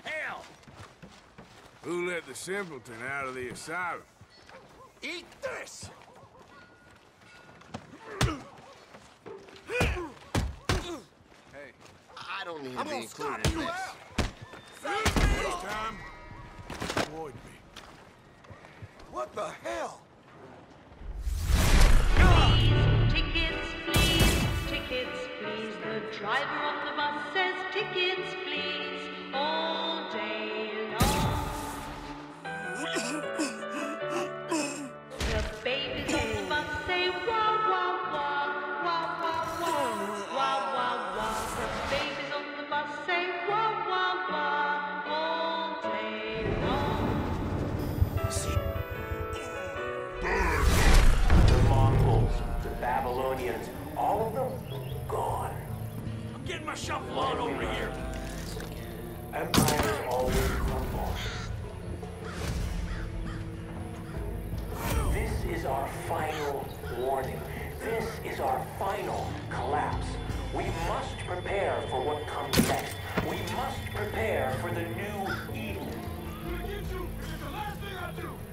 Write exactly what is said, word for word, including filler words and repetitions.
hell? Who let the simpleton out of the asylum? Eat this! Hey, I don't need I'm to be gonna stop included in you this. out! This time, avoid me. What the hell? Tickets, please, tickets, please. The driver on the bus says tickets, please, all day long. The babies on the bus say wah, wah, wah, wah, wah, wah, wah, wah, wah. The babies on the bus say wah, wah, wah, all day long. The Mongols, the Babylonians, all of them gone. I'm getting my shuffle on over here. Empires always crumble. This is our final warning. This is our final collapse. We must prepare for what comes next. We must prepare for the new Eden. I'm gonna get you! It's the last thing I do!